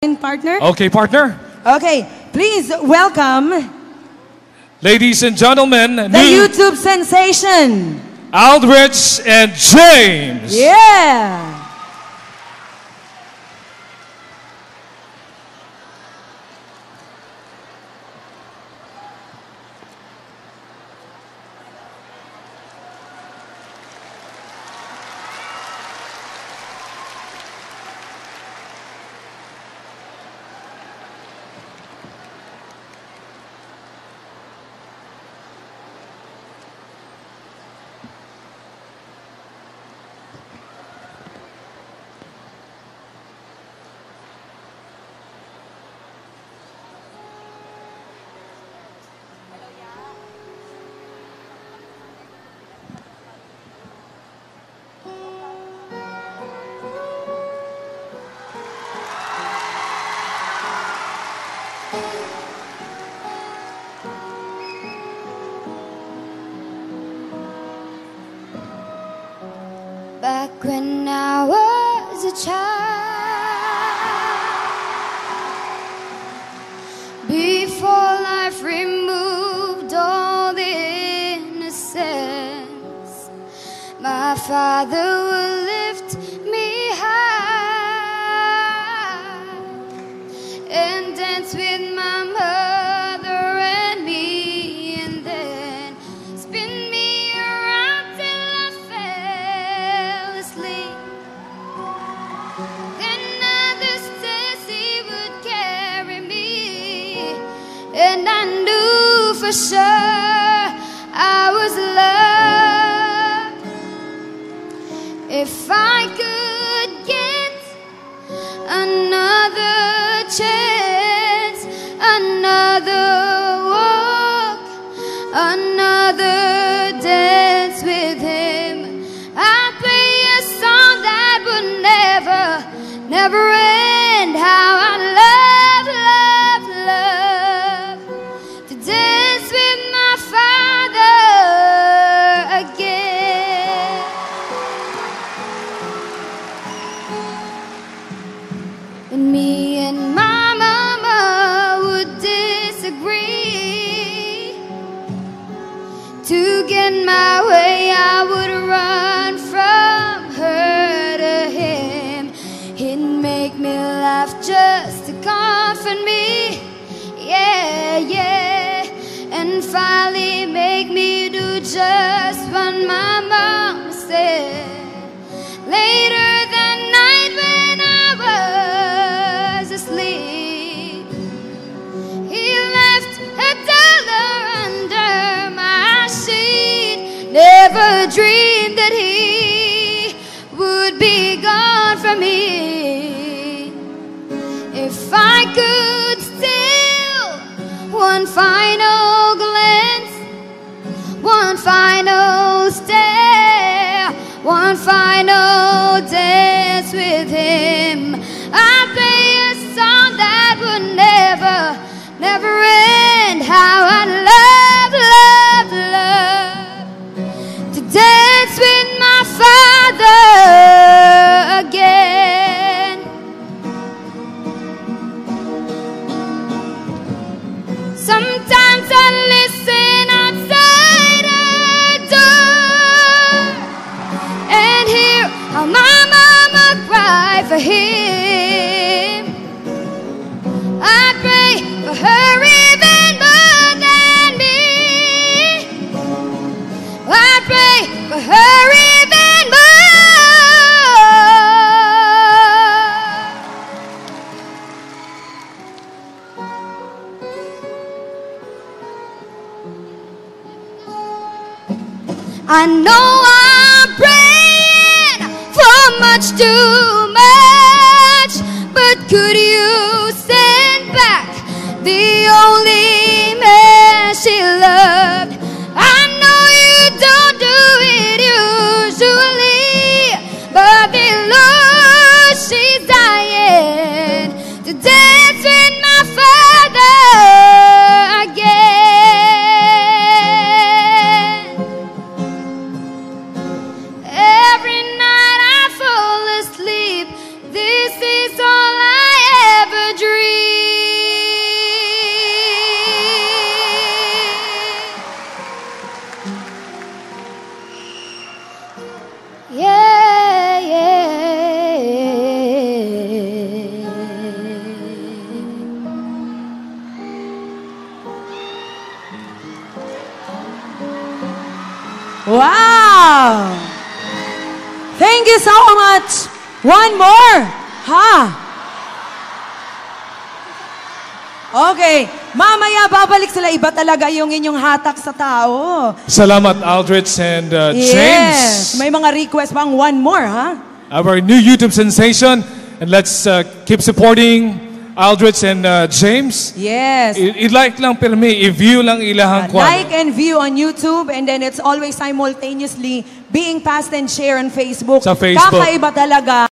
Partner? Okay, partner. Okay, please welcome, ladies and gentlemen, the YouTube sensation, Aldrich and James. Yeah! Back when I was a child, before life removed all the innocence, my father would lift me high and dance with my mother and me, and then spin me around till I fell asleep. Then Mother Stacy would carry me, and I knew for sure I was loved. If I could get another chance, another walk, another dance with him, I'd play a song that would never end. How I love to dance with my father again. And me and my mama would disagree. To get my way, I would run from her to him. He'd make me laugh just to comfort me, yeah, yeah. And finally make me do just what my mom said. Later that night when I was asleep, he left $1 under my sheet. Never dreamed that he would be gone from me. If I could steal one final glance, one final stare, one final dance with him, I'd play a song that would never end. How I love to dance with my father again. Sometimes I listen outside her door and hear how my mama cry for him. I pray for her even more than me. I pray for her even more. I know I'm praying for much too much, but could you send back the only man she loved? I know you don't do it usually, but below she's dying to dance with my father again. Every night I fall asleep, this is all I ever Thank you so much. One more. Ha? Okay. Mamaya babalik sila. Iba talaga yung inyong hatak sa tao. Salamat, Aldrich and Yes. James. May mga request pang one more, ha? Our new YouTube sensation. And let's keep supporting Aldrich and James. Yes. I-like lang pirmi, i-view lang ilahang kwan. Like and view on YouTube, and then it's always simultaneously being passed and shared on Facebook. Sa Facebook. Kakaiba talaga.